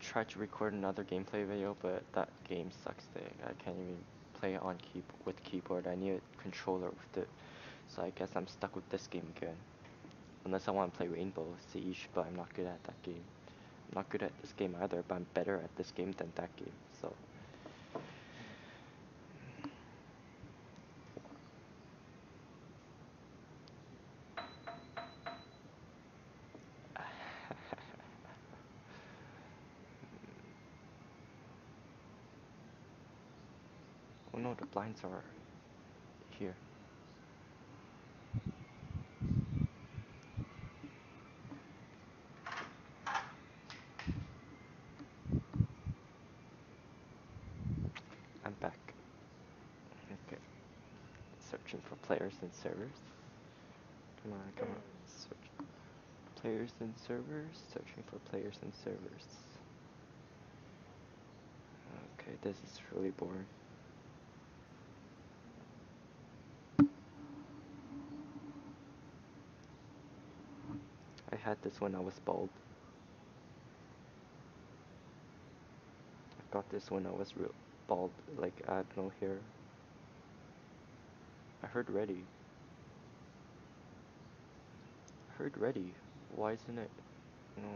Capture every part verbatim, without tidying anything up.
tried to record another gameplay video, but that game sucks dick. I can't even play it on key with keyboard. I need a controller with it. So I guess I'm stuck with this game again. Unless I want to play Rainbow Siege, but I'm not good at that game. I'm not good at this game either, but I'm better at this game than that game. So oh no, the blinds are here. I'm back. Okay. Searching for players and servers. Come on, come on. Search. Players and servers. Searching for players and servers. Okay, this is really boring. I had this when I was bald. I got this when I was real bald, like I had no hair. I heard ready. I heard ready. Why isn't it? No.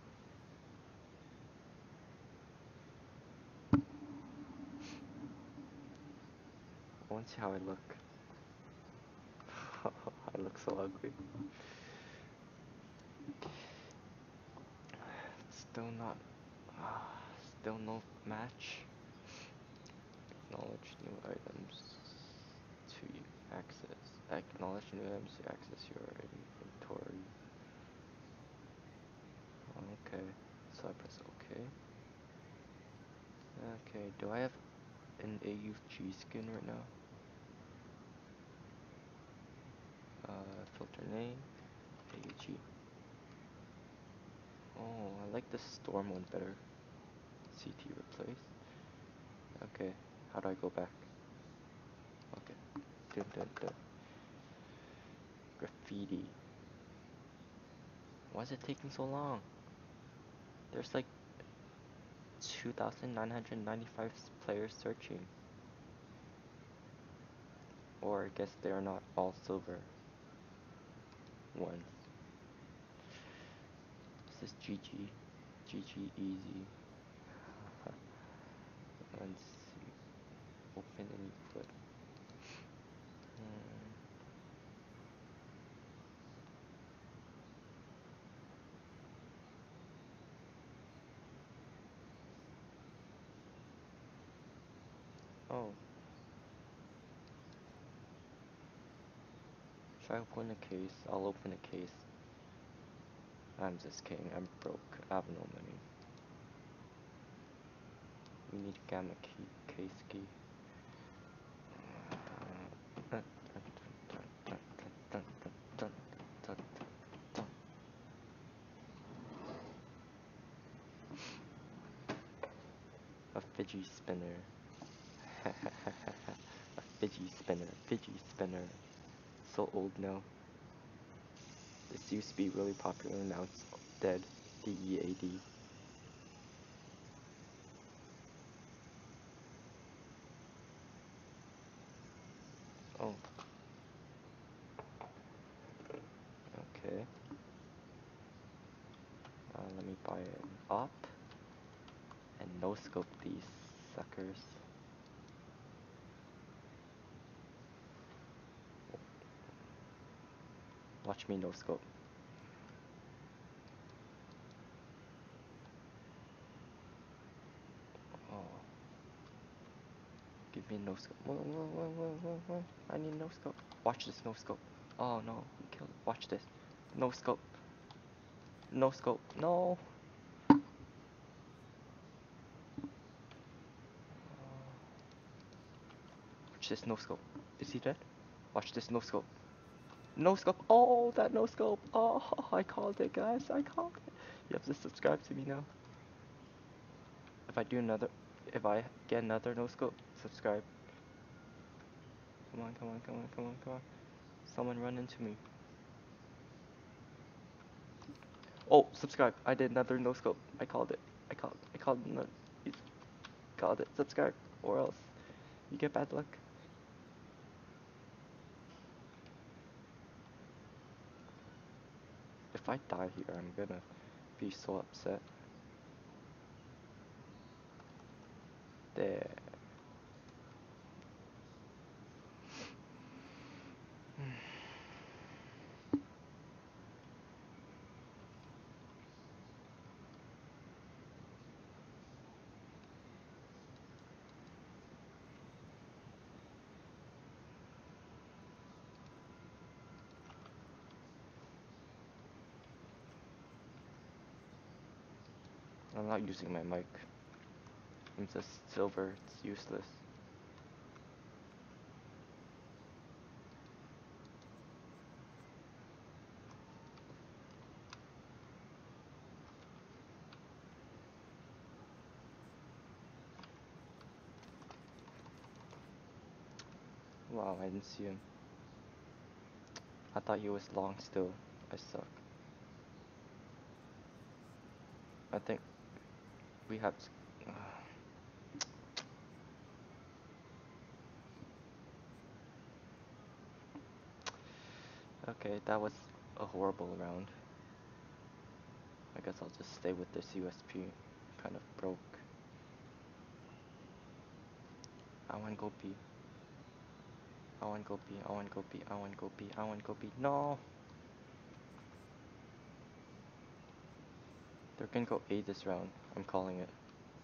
I want to see how I look. I look so ugly. Still not. Uh, still no match. Acknowledge new items to access. Acknowledge new items to access your inventory. Okay, so I press OK. Okay, do I have an A U G skin right now? Uh, filter name, A U G. Oh, I like the storm one better. C T replace. Okay, how do I go back? Okay. Dun dun dun. Graffiti. Why is it taking so long? There's like two thousand nine hundred ninety-five players searching. Or I guess they are not all silver ones. This is G G. G G easy. Let's see. Open any clip. Hmm. Oh. Should I open a case? I'll open a case. I'm just kidding. I'm broke. I have no money. We need a gamma key. Case key. A fidget spinner. A fidget spinner. Fidget spinner. So old now. This used to be really popular, now it's dead. D E A D. Oh. Okay. Uh, let me buy an op. And no scope these suckers. Watch me no scope. Oh. Give me no scope. Whoa, whoa, whoa, whoa, whoa, whoa. I need no scope. Watch this no scope. Oh no, he killed it. Watch this. No scope. No scope. No. Watch this no scope. Is he dead? Watch this no scope. No scope. Oh, that no scope. Oh, I called it, guys. I called it. You have to subscribe to me now. If I do another, if I get another no scope, subscribe. Come on, come on, come on, come on, come on. Someone run into me. Oh, subscribe. I did another no scope. I called it. I called. I called. No, you called it. Subscribe, or else you get bad luck. If I die here, I'm gonna be so upset. There. I'm not using my mic. I'm just silver. It's useless. Wow, I didn't see him. I thought he was long still. I suck. I think we have to... Okay, that was a horrible round. I guess I'll just stay with this U S P. Kind of broke. I want go B. I want go B. I want go B. I want go B. I want go B. No! They're gonna go A this round. I'm calling it.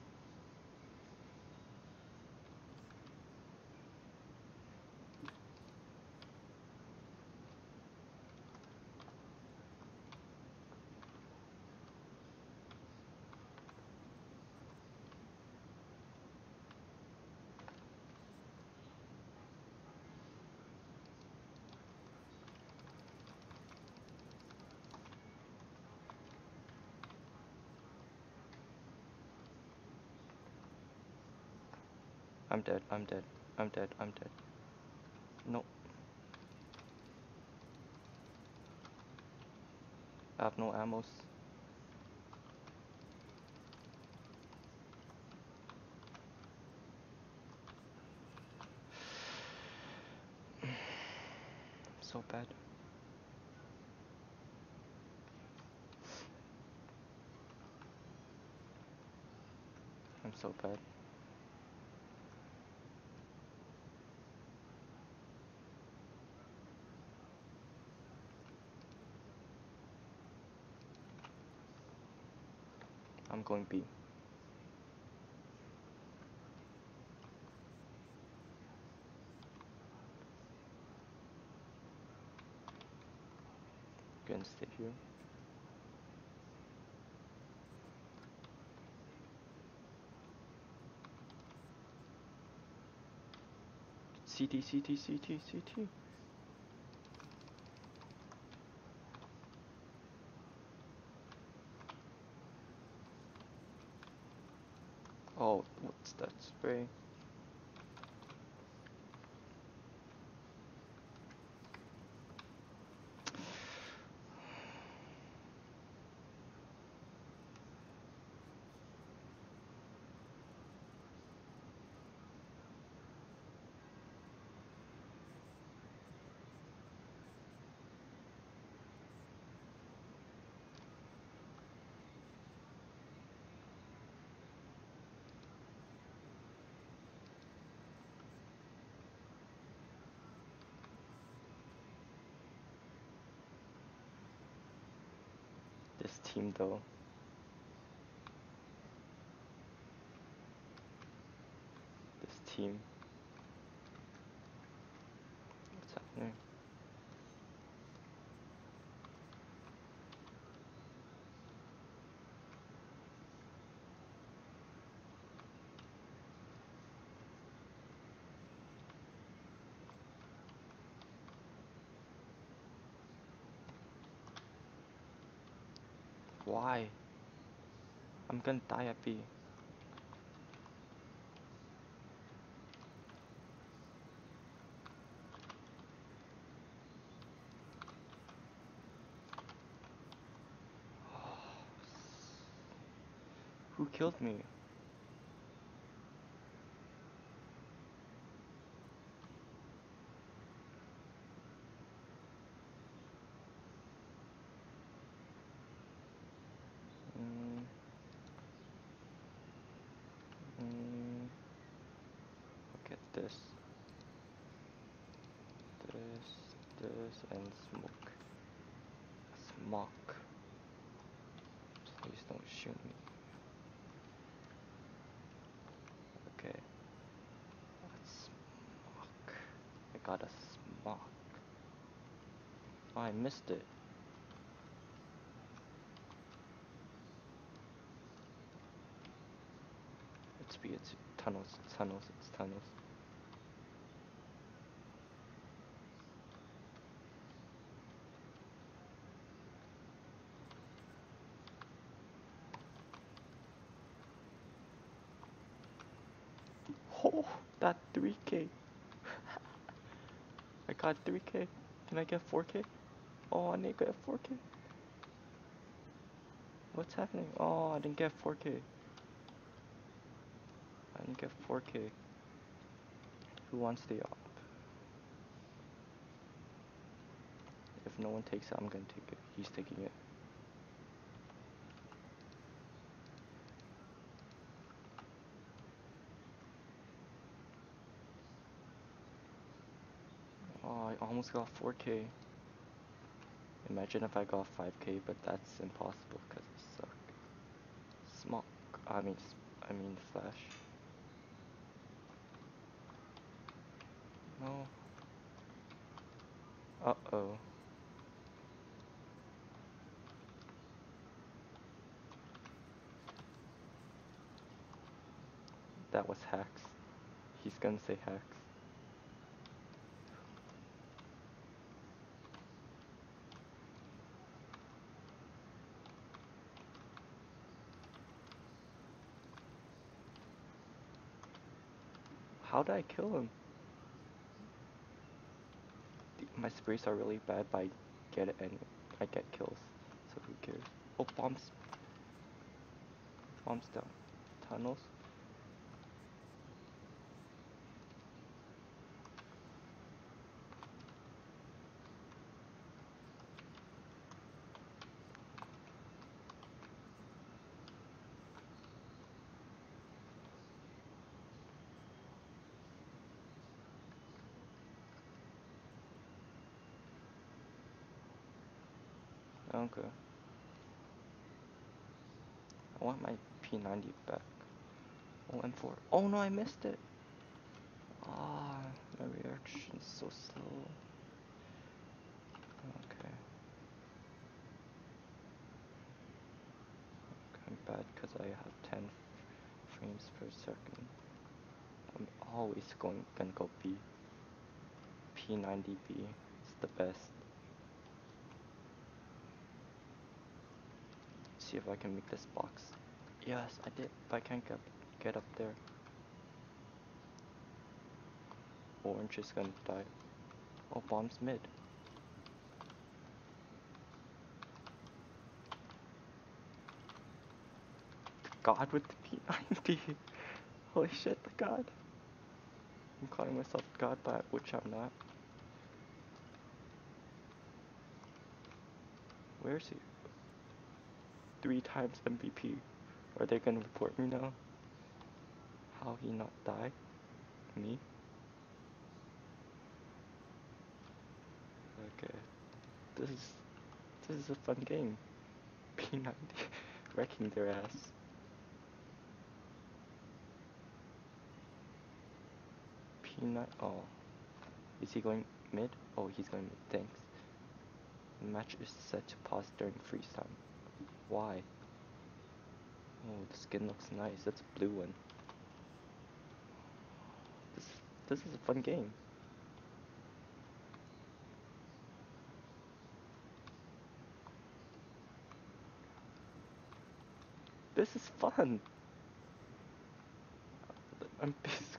I'm dead. I'm dead. I'm dead. I'm dead. No. I have no ammos. So bad. I'm so bad. I'm going B. Gonna stay here. C T, C T, C T, C T. Oh, what's that spray? This team though. This team. What's happening? Why? I'm gonna die at B. Who killed me. Mm. Mm. Look at this. This, this, and smoke. Smoke. Please don't shoot me. Okay. Let's smoke. I got a smoke. Oh, I missed it. It's be it's tunnels, it's tunnels, it's tunnels. Oh, that three K. I got three K. Can I get four K? Oh, I need to get four K. What's happening? Oh, I didn't get four K. I didn't get four K. Who wants the op? If no one takes it, I'm gonna take it. He's taking it. Oh, I almost got four K. Imagine if I got five K, but that's impossible because I suck. Smoke. I mean, I mean flash. No. Uh-oh. That was hacks. He's gonna say hacks. How did I kill him? My sprays are really bad, but I get it and I get kills. So who cares? Oh, bombs. Bombs down. Tunnels. Okay. I want my P ninety back. Oh, M four. Oh no, I missed it. Ah, my reaction's so slow. Okay. I'm bad because I have ten frames per second. I'm always going gonna go B. P ninety B is the best. See if I can make this box. Yes, I did, but I can't get, get up there. Orange is gonna die. Oh, bomb's mid. God with the P ninety. Holy shit, the God. I'm calling myself God, but which I'm not. Where is he? Three times M V P. Are they gonna report me now? How he not die? Me? Okay. This is this is a fun game. P ninety wrecking their ass. P nine. Oh, is he going mid? Oh, he's going mid. Thanks. The match is set to pause during freeze time. Why? Oh, the skin looks nice. That's a blue one. This this is a fun game. This is fun. I'm pissed.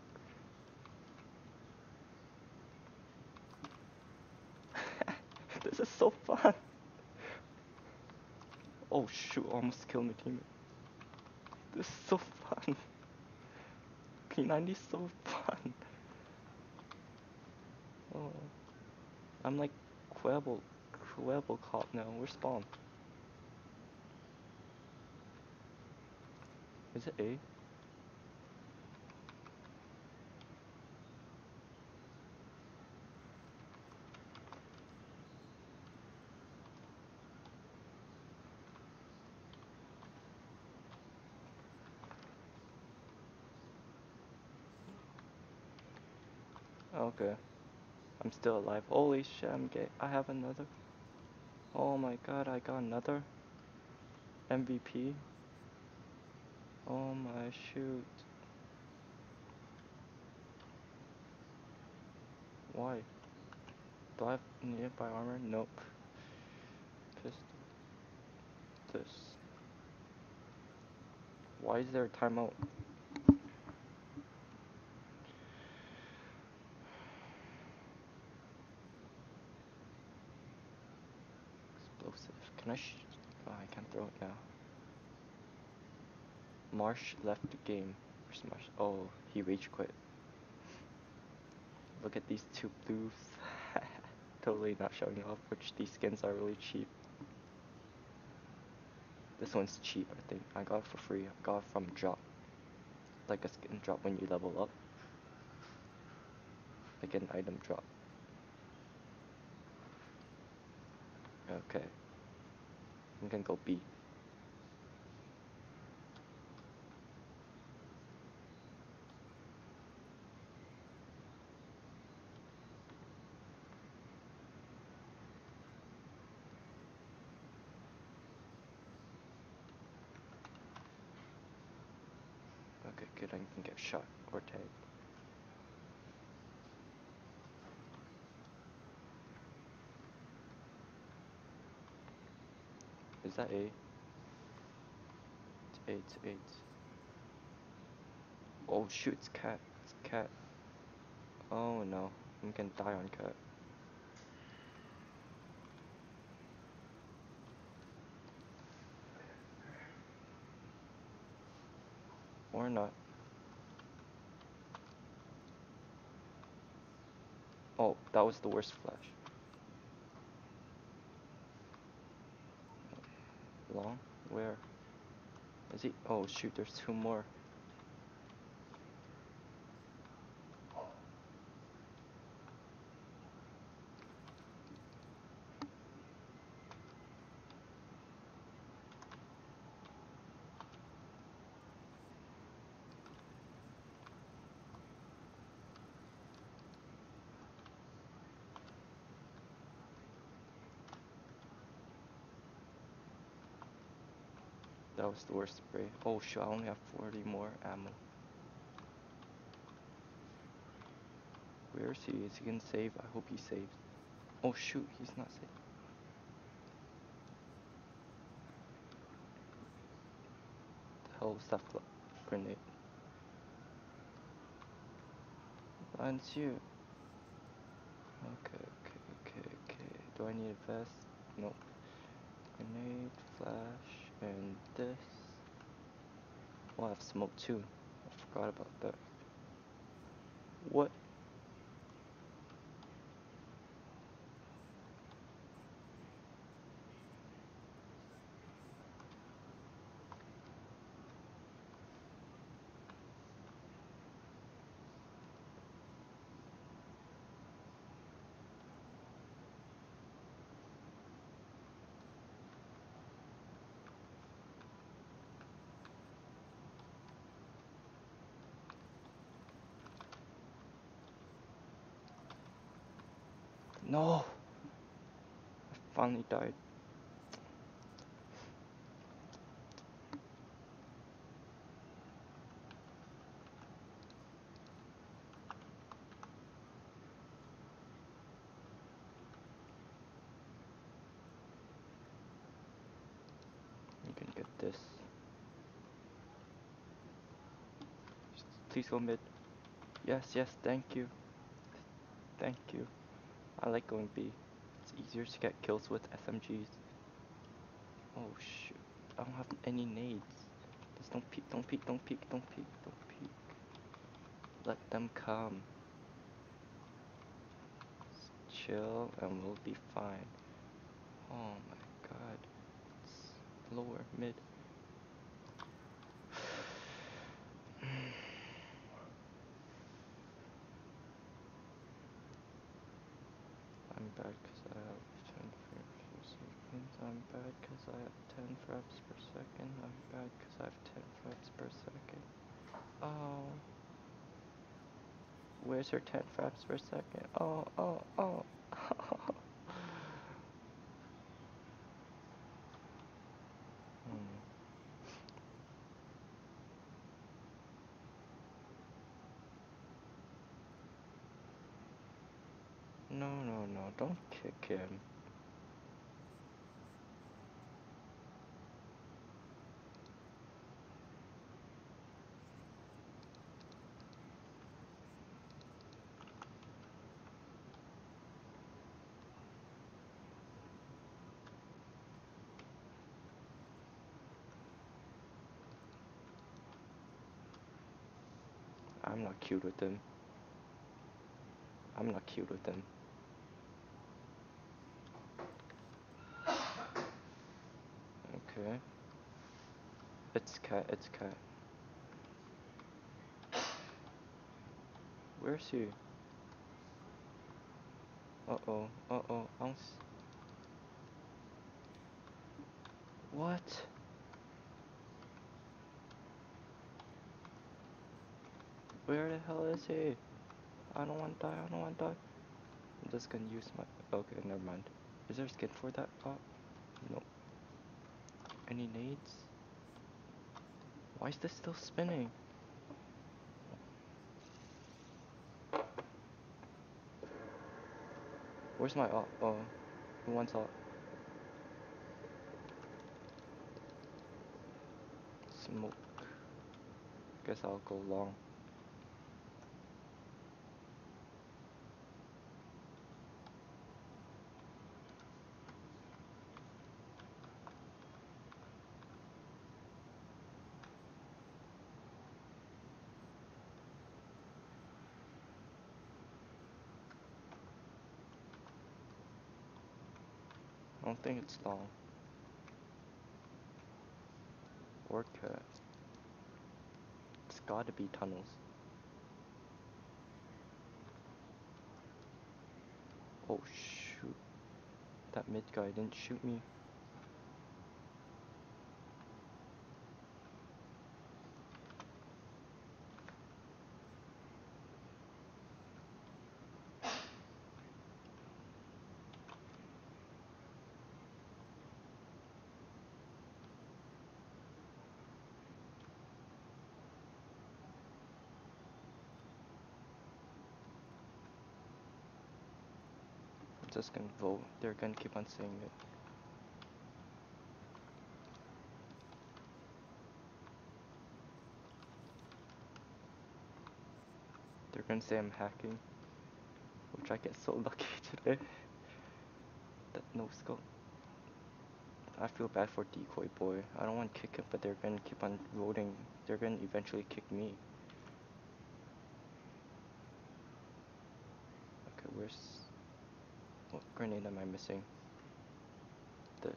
This is so fun. Oh shoot, almost killed my teammate. This is so fun. P ninety is so fun. Oh, I'm like Quibble, Quibble cop now. Where's spawn? Is it A? Okay. I'm still alive. Holy shit, I'm gay. I have another. Oh my god, I got another M V P. Oh my shoot. Why? Do I have nearby armor? Nope. Pistol. This. Why is there a timeout? Explosive. Can I sh- Oh, I can't throw it now. Marsh left the game. Where's Marsh? Oh, he rage quit. Look at these two blues. Totally not showing off, which these skins are really cheap. This one's cheap, I think. I got it for free. I got it from drop. Like a skin drop when you level up. Like an item drop. Okay. I'm gonna go B. Okay, good. I can get shot or tagged. Is that A? It's A, it's A. It's... Oh shoot, it's cat. It's cat. Oh no. I'm gonna die on cat. Or not. Oh, that was the worst flash. Long? Where? Is he? Oh shoot, there's two more. That was the worst spray. Oh shoot, I only have forty more ammo. Where is he? Is he gonna save? I hope he saves. Oh shoot, he's not safe. The hell was that grenade? Lands you. Okay, okay, okay, okay. Do I need a vest? Nope. Grenade, flash, and this. Oh, I have smoke too. I forgot about that. What? No! I finally died. You can get this. Please go mid. Yes, yes, thank you. Thank you. I like going B. It's easier to get kills with S M Gs. Oh shoot. I don't have any nades. Just don't peek, don't peek, don't peek, don't peek, don't peek. Let them come. Just chill and we'll be fine. Oh my god. It's lower, mid. I'm bad because I have ten frames per second. I'm bad because I have ten frames per second. I'm bad because I have ten frames per second. Oh. Where's her ten frames per second? Oh, oh, oh. hmm. No, no, no. Don't kick him. I'm not cute with him. I'm not cute with him. Okay. It's cat, it's cat. Where's he? Uh-oh, uh-oh, ounce. What? Where the hell is he? I don't want to die, I don't want to die. I'm just gonna use my... Okay, never mind. Is there skin for that pop? No. Any nades? Why is this still spinning? Where's my op? Oh, who wants op? Smoke. Guess I'll go long. I don't think it's long. Or cut. It's gotta be tunnels. Oh shoot. That mid guy didn't shoot me. I'm just gonna vote. They're gonna keep on saying it. They're gonna say I'm hacking. Which I get so lucky today. That no scope. I feel bad for Decoy Boy. I don't want to kick him, but they're gonna keep on voting. They're gonna eventually kick me. Okay, where's... What grenade am I missing? This.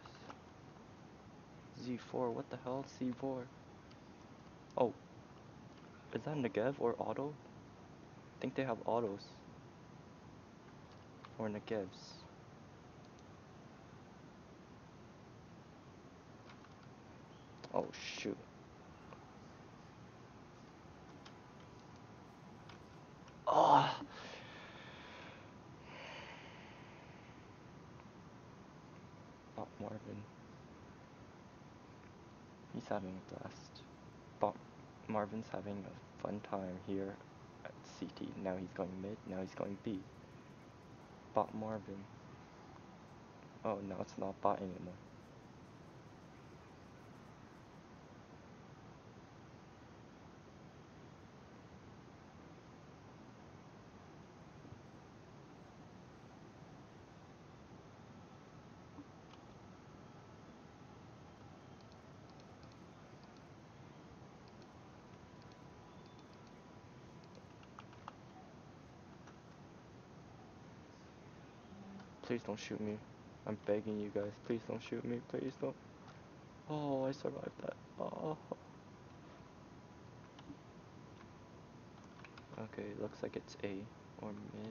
Z four, what the hell? C four. Oh. Is that Negev or auto? I think they have autos. Or Negevs. Oh shoot. Oh! Bot Marvin. He's having a blast. Bot Marvin's having a fun time here at C T. Now he's going mid, now he's going B. Bot Marvin. Oh, now it's not bot anymore. Please don't shoot me. I'm begging you guys. Please don't shoot me. Please don't. Oh, I survived that. Oh. Okay, looks like it's A or mid.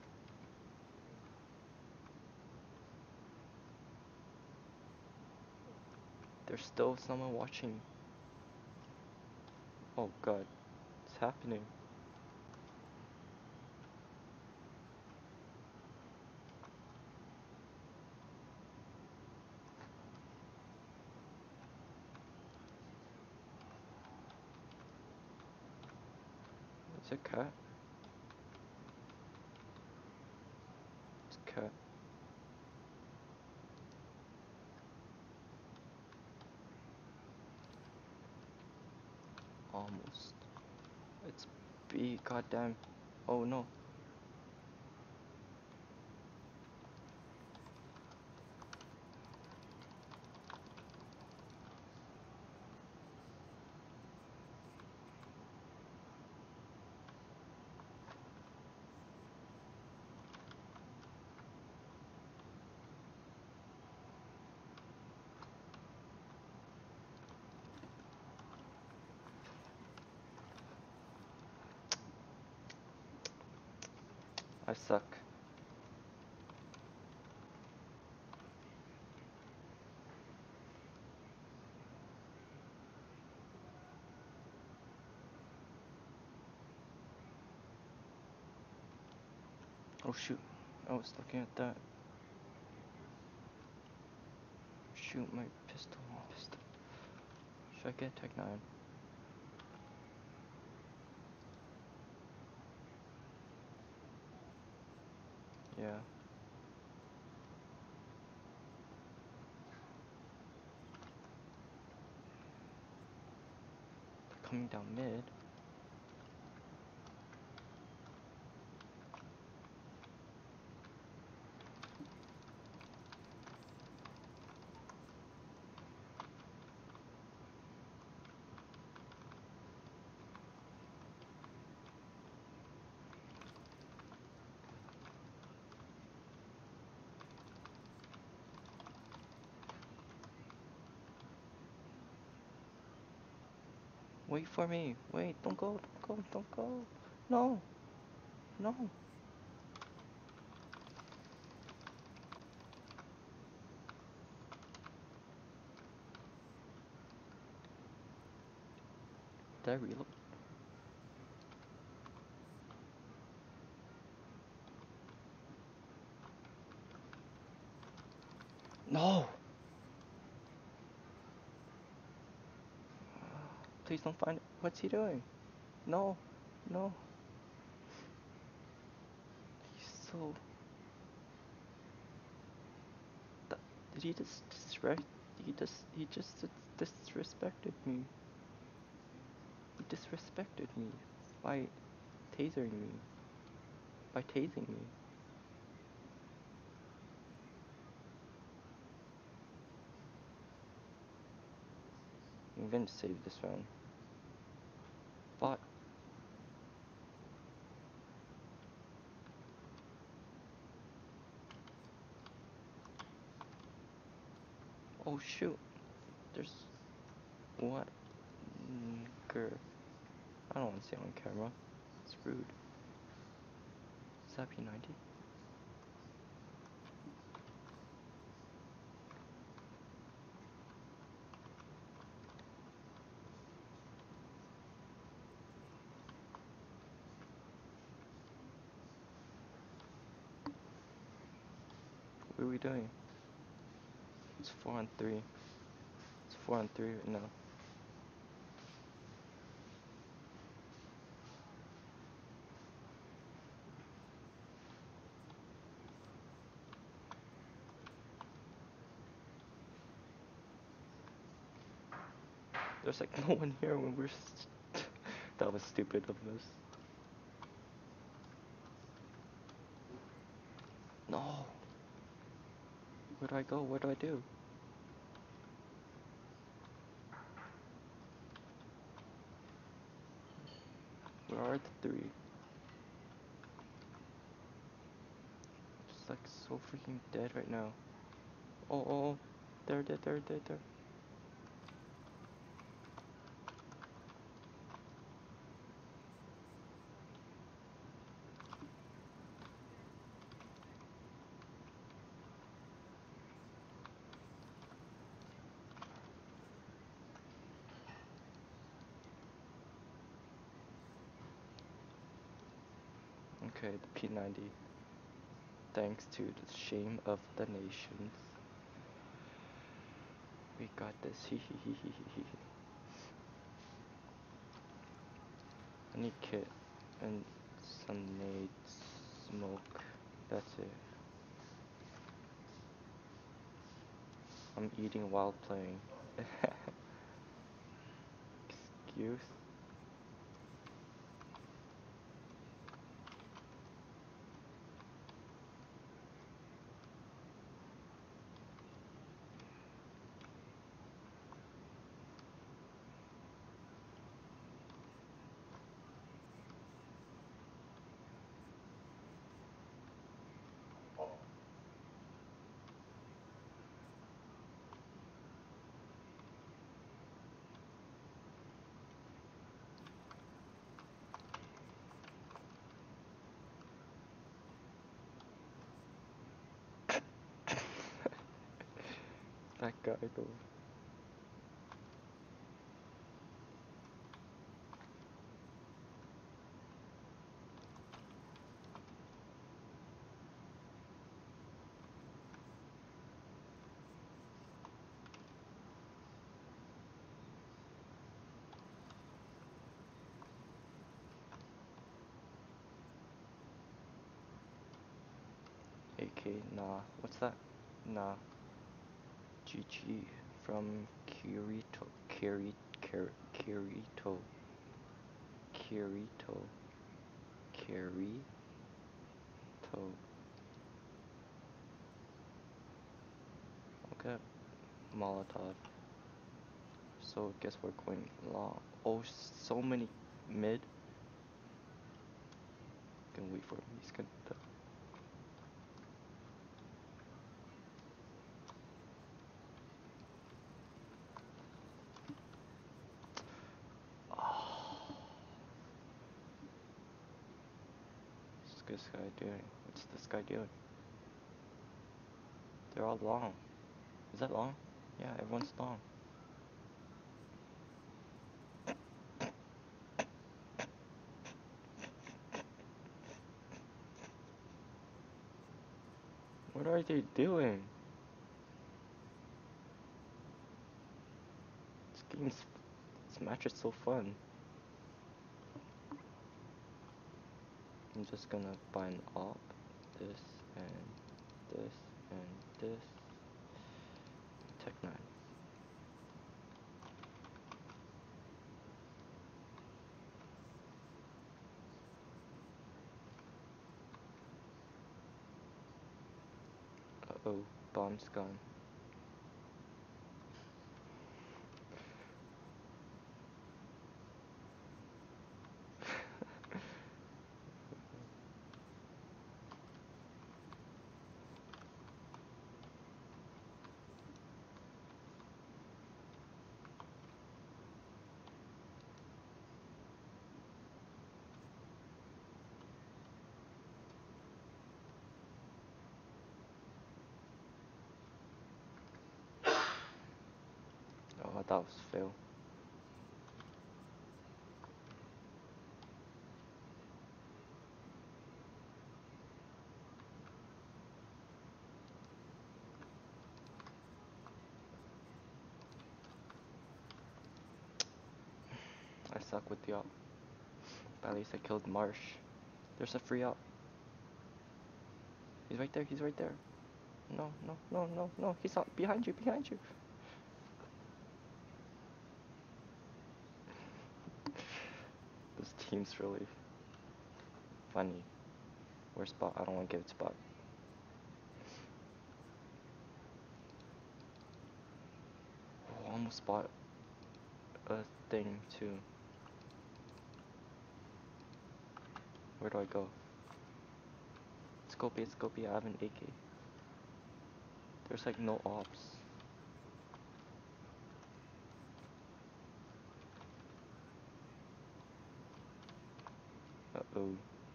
There's still someone watching. Oh god, it's happening. It's a cat. It's a cat. Almost. It's B, goddamn. Oh no. I suck. Oh shoot. I was looking at that. Shoot, my pistol. My pistol. Should I get Tech nine? Yeah. They're coming down mid. Wait for me. Wait, don't go, don't go, don't go. No. No. Did I reload? No! Please don't find it. What's he doing? No. No. He's so... Th- Did he just disrespect? He just... He just dis- disrespected me. He disrespected me by tasering me. By tasing me. I'm going to save this round. But... Oh shoot. There's... What? Grr. I don't want to say it on camera. It's rude. Is that P ninety? What are we doing? It's four on three. It's four on three right now. There's like no one here when we're... St that was stupid of us. No! Where do I go? What do I do? Where are the three? like so freaking dead right now. Oh, oh, oh. There, there, there, there, there. Okay, the P ninety. Thanks to the shame of the nations. We got this. Hee hee hee hee hee hee. I need kit and some nades, smoke. That's it. I'm eating while playing. Excuse? That guy though. A K, nah. What's that? Nah. G G from Kirito. Kiri, Kir, Kirito. Kirito. Kirito. Okay. Molotov. So guess we're going long. Oh, so many mid. Can wait for him. He's gonna. Oh. What's this guy doing? What's this guy doing? They're all long. Is that long? Yeah, everyone's long. What are they doing? This game's, this match is so fun. I'm just gonna buy an op, this and this and this. Tech nine. Uh oh, bomb's gone. Oh, that was fail. I suck with the op. But at least I killed Marsh. There's a free op. He's right there, he's right there. No, no, no, no, no, he's not behind you, behind you. This team's really funny. Where's Spot? I don't want to get Spot. Oh, almost bought a thing too. Where do I go? Let's Scopy, it's Scopy, I have an A K. There's like no ops. Uh-oh.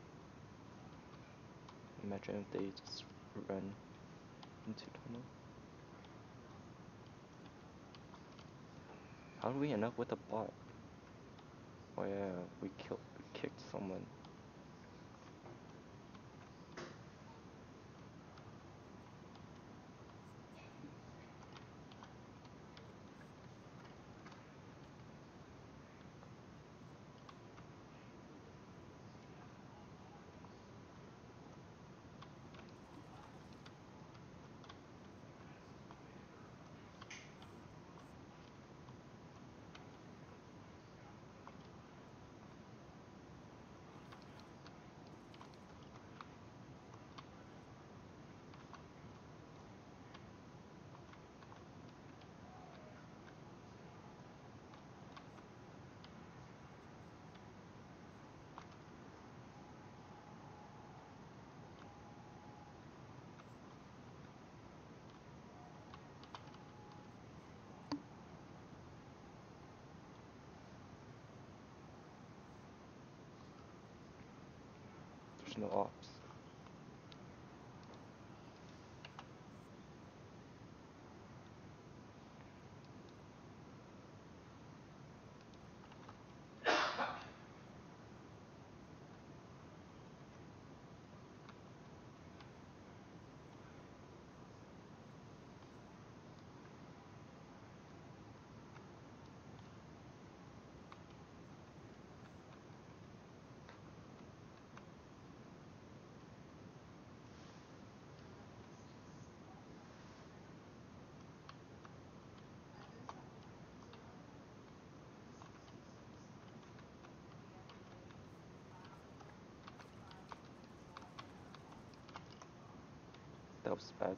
Imagine if they just run into tunnel. How did we end up with a bot? Oh yeah, we killed, we kicked someone. There's no ops. That was bad.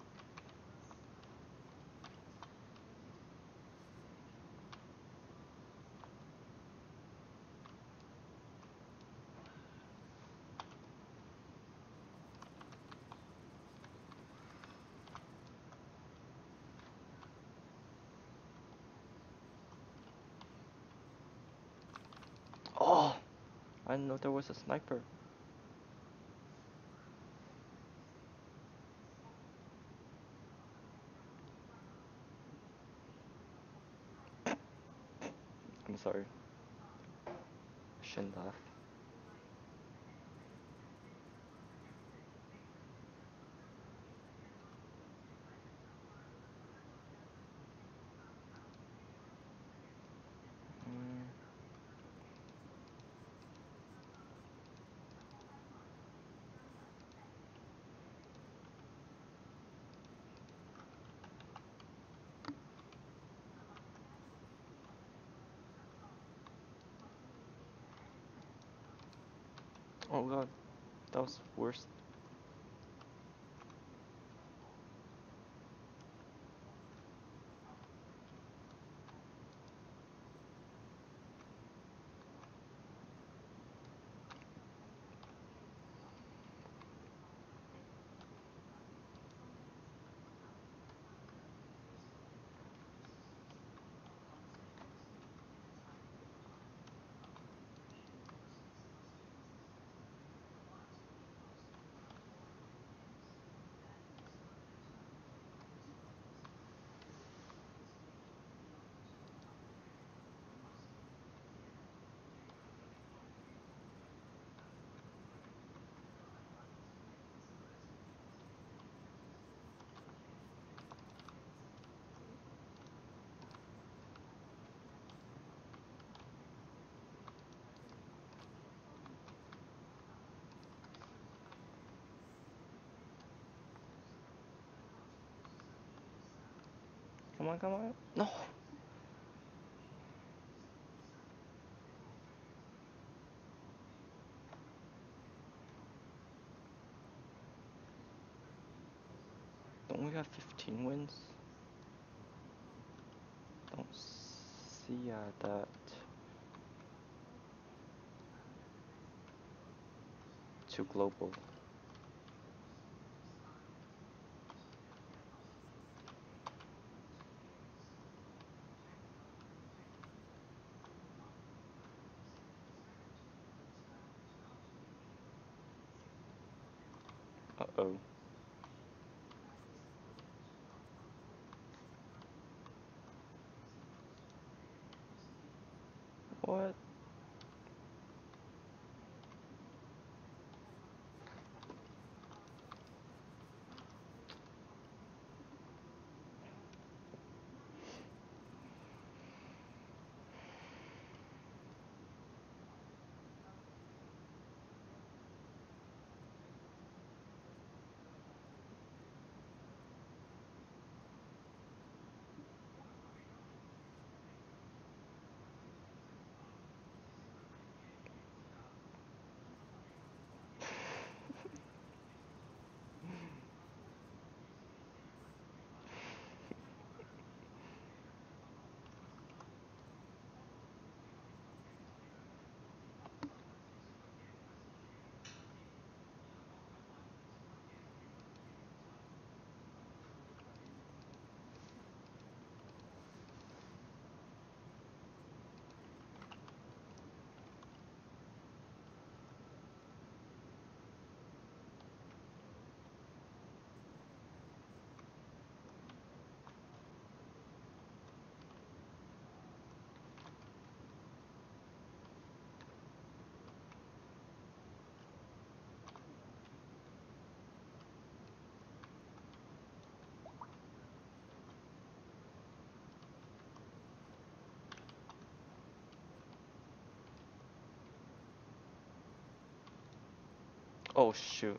Oh! I didn't know there was a sniper. I'm sorry. I shouldn't laugh. Mm. Oh god, that was worse. Come on, come on. No! Don't we have fifteen wins? Don't see uh, that. Too global. Uh-oh. What? Oh shoot.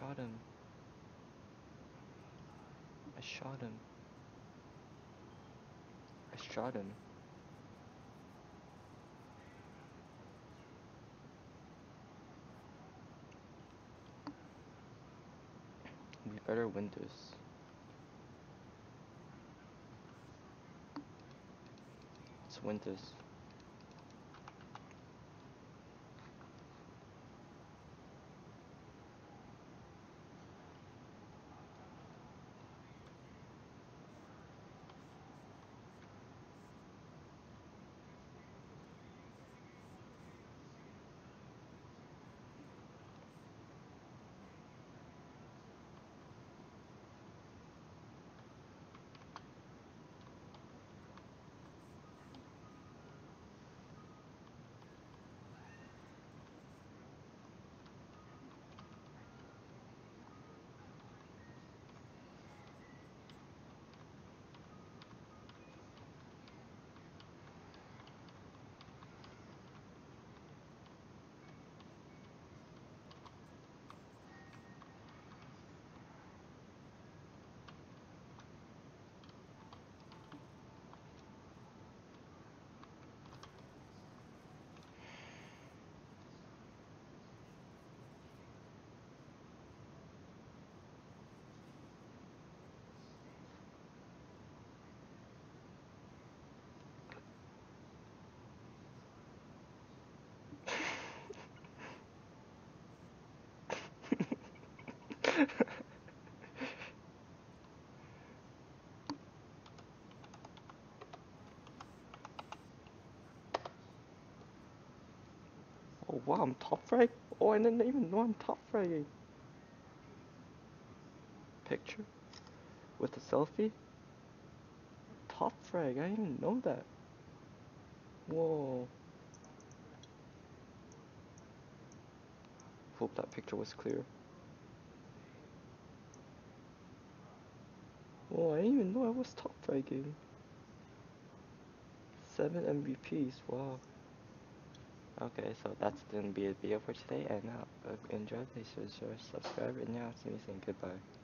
shot him. I shot him. I shot him. We better win this. Let's win this. Oh wow, I'm top frag? Oh, I didn't even know I'm top fragging. Picture with a selfie? Top frag, I didn't even know that. Whoa. Hope that picture was clear. Whoa, I didn't even know I was top fragging. Seven M V Ps, wow. Okay, so that's gonna be a video for today, and uh, enjoy. Please share, subscribe, and yeah, see me saying goodbye.